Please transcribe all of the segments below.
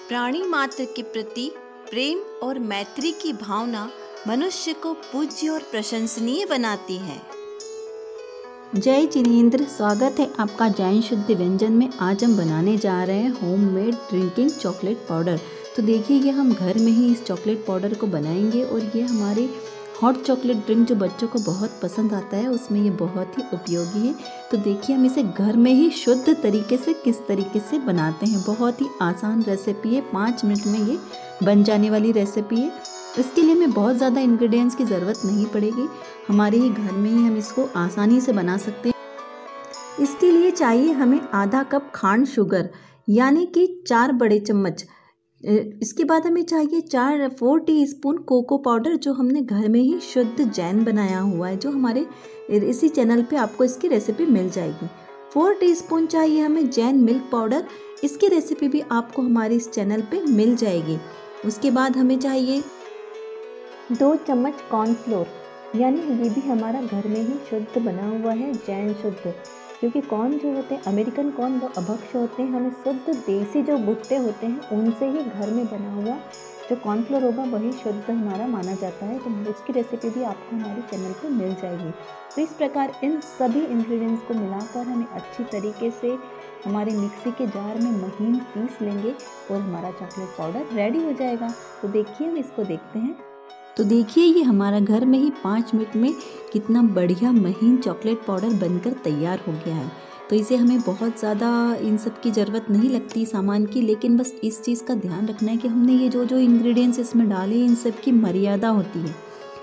प्राणी मात्र के प्रति प्रेम और मैत्री की भावना मनुष्य को पूज्य और प्रशंसनीय बनाती है। जय जिनेंद्र, स्वागत है आपका जैन शुद्ध व्यंजन में। आज हम बनाने जा रहे हैं होममेड ड्रिंकिंग चॉकलेट पाउडर। तो देखिए, ये हम घर में ही इस चॉकलेट पाउडर को बनाएंगे और ये हमारे हॉट चॉकलेट ड्रिंक जो बच्चों को बहुत पसंद आता है उसमें ये बहुत ही उपयोगी है। तो देखिए, हम इसे घर में ही शुद्ध तरीके से किस तरीके से बनाते हैं। बहुत ही आसान रेसिपी है, 5 मिनट में ये बन जाने वाली रेसिपी है। इसके लिए हमें बहुत ज़्यादा इंग्रेडिएंट्स की ज़रूरत नहीं पड़ेगी, हमारे ही घर में ही हम इसको आसानी से बना सकते हैं। इसके लिए चाहिए हमें आधा कप खांड शुगर, यानी कि 4 बड़े चम्मच। इसके बाद हमें चाहिए 4 टीस्पून कोको पाउडर, जो हमने घर में ही शुद्ध जैन बनाया हुआ है, जो हमारे इसी चैनल पे आपको इसकी रेसिपी मिल जाएगी। 4 टीस्पून चाहिए हमें जैन मिल्क पाउडर, इसकी रेसिपी भी आपको हमारे इस चैनल पे मिल जाएगी। उसके बाद हमें चाहिए 2 चम्मच कॉर्नफ्लोर, यानी ये भी हमारा घर में ही शुद्ध बना हुआ है, जैन शुद्ध। क्योंकि कॉर्न जो होते हैं, अमेरिकन कॉर्न, वो अभक्ष्य होते हैं। हमें शुद्ध देसी जो भुट्टे होते हैं उनसे ही घर में बना हुआ जो कॉर्नफ्लोर होगा वही शुद्ध हमारा माना जाता है। तो उसकी रेसिपी भी आपको हमारे चैनल पर मिल जाएगी। तो इस प्रकार इन सभी इंग्रेडिएंट्स को मिलाकर हमें अच्छी तरीके से हमारे मिक्सी के जार में महीन पीस लेंगे और हमारा चॉकलेट पाउडर रेडी हो जाएगा। तो देखिए, हम इसको देखते हैं। तो देखिए, ये हमारा घर में ही 5 मिनट में कितना बढ़िया महीन चॉकलेट पाउडर बनकर तैयार हो गया है। तो इसे हमें बहुत ज़्यादा इन सब की ज़रूरत नहीं लगती सामान की, लेकिन बस इस चीज़ का ध्यान रखना है कि हमने ये जो इंग्रेडिएंट्स इसमें डाले इन सब की मर्यादा होती है।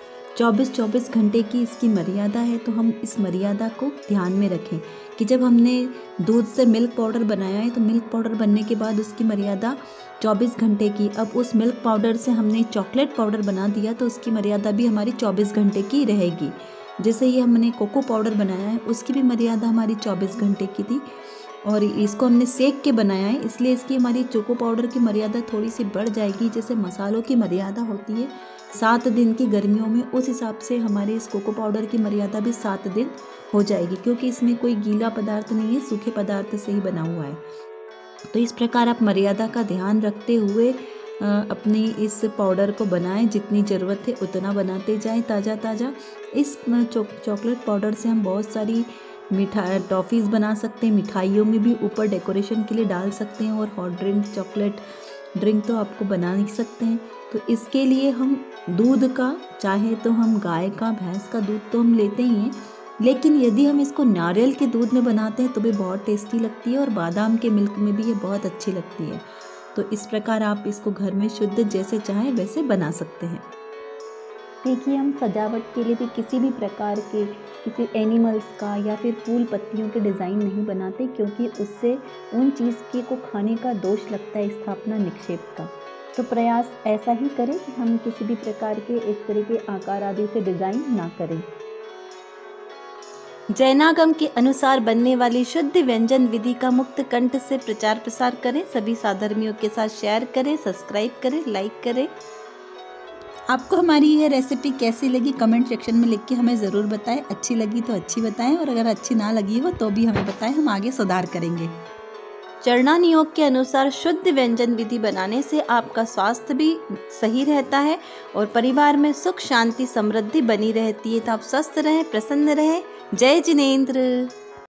24 घंटे की इसकी मर्यादा है। तो हम इस मर्यादा को ध्यान में रखें कि जब हमने दूध से मिल्क पाउडर बनाया है तो मिल्क पाउडर बनने के बाद उसकी मर्यादा 24 घंटे की। अब उस मिल्क पाउडर से हमने चॉकलेट पाउडर बना दिया तो उसकी मर्यादा भी हमारी 24 घंटे की रहेगी। जैसे ये हमने कोको पाउडर बनाया है उसकी भी मर्यादा हमारी 24 घंटे की थी, और इसको हमने सेक के बनाया है इसलिए इसकी हमारी चोको पाउडर की मर्यादा थोड़ी सी बढ़ जाएगी। जैसे मसालों की मर्यादा होती है 7 दिन की गर्मियों में, उस हिसाब से हमारे इस कोको पाउडर की मर्यादा भी 7 दिन हो जाएगी, क्योंकि इसमें कोई गीला पदार्थ नहीं है, सूखे पदार्थ से ही बना हुआ है। तो इस प्रकार आप मर्यादा का ध्यान रखते हुए अपने इस पाउडर को बनाएं, जितनी ज़रूरत है उतना बनाते जाएं ताज़ा। इस चॉकलेट पाउडर से हम बहुत सारी टॉफ़ीज़ बना सकते हैं, मिठाइयों में भी ऊपर डेकोरेशन के लिए डाल सकते हैं, और हॉट ड्रिंक चॉकलेट ड्रिंक तो आपको बना ही सकते हैं। तो इसके लिए हम दूध का, चाहे तो हम गाय का, भैंस का दूध तो हम लेते ही हैं, लेकिन यदि हम इसको नारियल के दूध में बनाते हैं तो भी बहुत टेस्टी लगती है, और बादाम के मिल्क में भी ये बहुत अच्छी लगती है। तो इस प्रकार आप इसको घर में शुद्ध जैसे चाहें वैसे बना सकते हैं। देखिए, हम सजावट के लिए भी किसी भी प्रकार के किसी एनिमल्स का या फिर फूल पत्तियों के डिज़ाइन नहीं बनाते, क्योंकि उससे उन चीज़ के को खाने का दोष लगता है, स्थापना निक्षेप का। तो प्रयास ऐसा ही करें कि हम किसी भी प्रकार के इस तरह के आकार आदि से डिज़ाइन ना करें। जैनागम के अनुसार बनने वाली शुद्ध व्यंजन विधि का मुक्त कंठ से प्रचार प्रसार करें, सभी साधर्मियों के साथ शेयर करें, सब्सक्राइब करें, लाइक करें। आपको हमारी यह रेसिपी कैसी लगी कमेंट सेक्शन में लिख के हमें ज़रूर बताएं। अच्छी लगी तो अच्छी बताएं, और अगर अच्छी ना लगी हो तो भी हमें बताएं, हम आगे सुधार करेंगे। चरणान योग के अनुसार शुद्ध व्यंजन विधि बनाने से आपका स्वास्थ्य भी सही रहता है और परिवार में सुख शांति समृद्धि बनी रहती है। तो आप स्वस्थ रहें, प्रसन्न रहें। जय जिनेंद्र।